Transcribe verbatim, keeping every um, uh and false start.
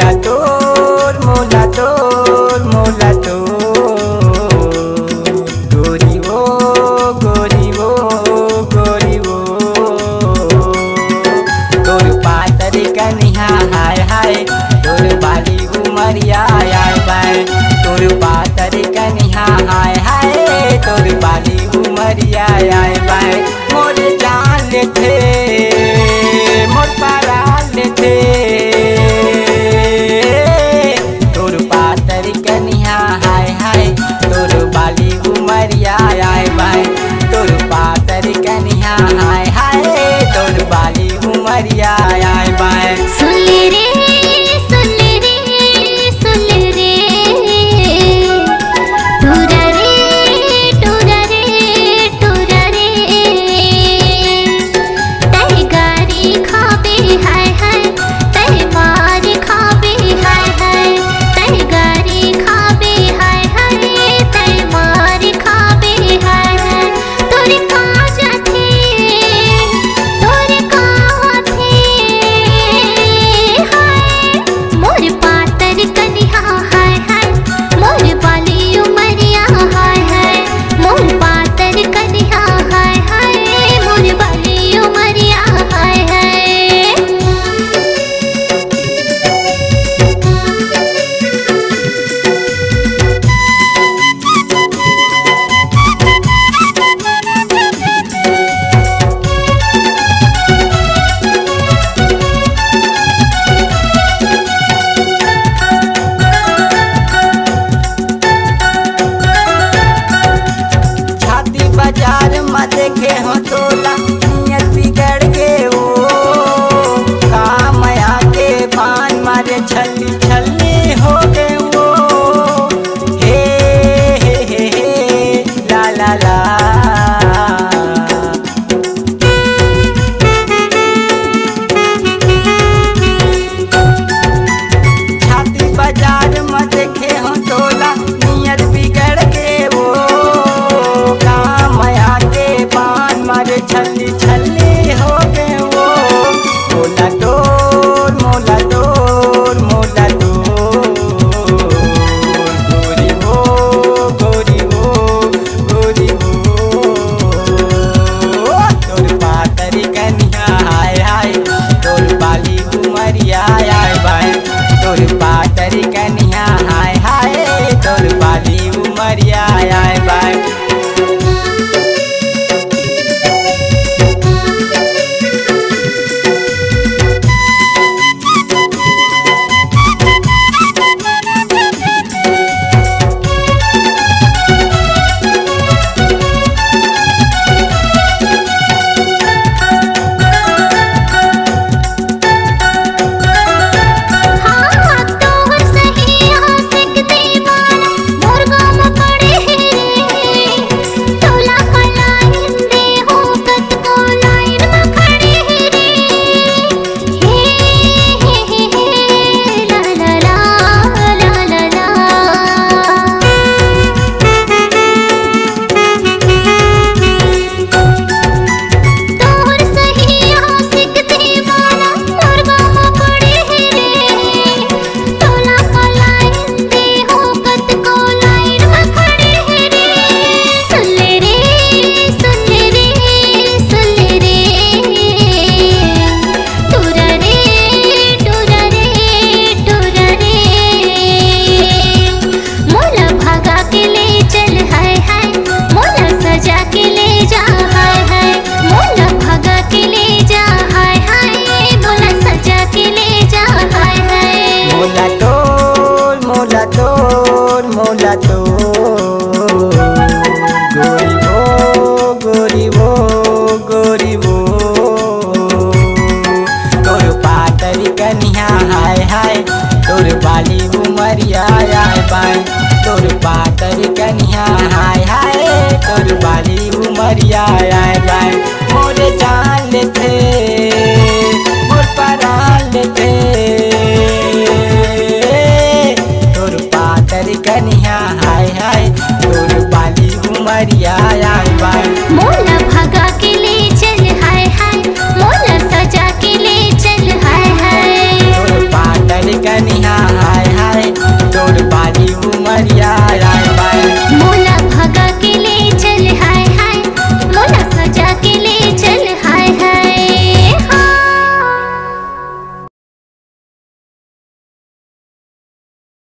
मोला तोर मोला तोर मोला तोर गोरी वो गोरी वो गोरी वो तोर पातर कन्या हाय हाय तोर बाली उमरिया आय बाय तोर पातर कन्या हाय हाय तोर बाली उमरिया आय बाय मोर जान थे मोर परान थे तोर पातर कन्या हाय हाय तोर बाली उमरिया आय बाय तोर पातर कन्या हाय हाय तोर बाली उमरिया आय बाय। सुन ले रे सुन ले रे सुन ले रे टूरा रे टूरा रे टूरा रे तय गारी खाबे हाय हाय तय मार खाबे हाय हाय तय गारी खाबे हाय हाय तय मार खाबे हाय हाय तोरे काजा थे तोरे कावा थे हाय मोर पातर कन्या हाय हाय मोर बाली उमरिया हाय हाय मोर पातर कन्या हाय हाय मोर बाली उमरिया हाय हाय। छाती बाजार में देखे हो तोला नियत बिगड़ के वो काम आके पान मारे छली छली हो गए वो हे हे हे हे ला ला ला छाती बाजार में देखे हो तोला नियत बिगड़ के वो काम आके पान मारे छली छली हो गए वो मोला तोर मोला तोर मोला तोर गोरी हो गोरी हो गोरी हो तोर पातर कन्या हाय हाय तोर बाली उमरिया आय बाय तोर पातर कन्या हाय हाय तोर बाली उमरिया आय बाय। हाँ तोहर सही आशिक दीवाना मोर गाम पड़े रे टोला पलायन दे हो कत को लाइन में खड़े रे हे हे हे हे ला ला ला ला ला ला तोहर सही आशिक दीवाना मोर गाम पड़े रे टोला पलायन दे हो कत को लाइन में खड़े रे सुन ले रे सुन ले रे सुन ले रे टूरा रे टूरा रे टूरा रे मोला भागा के ले चल हाय हाय मोला सजा के ले जा हाय हाय मोला भागा के ले जा हाय हाय मोला सजा के ले जा हाय हाय। मोला तोर मोला तोर मोला तोर गोरी वो गोरी वो गोरी वो तोर पातर कन्या हाय हाय तोर बाली उमरिया आय बाय तोर पातर कन्या हाय हाय तोर बाली उमरिया आय बाय मोर जान थे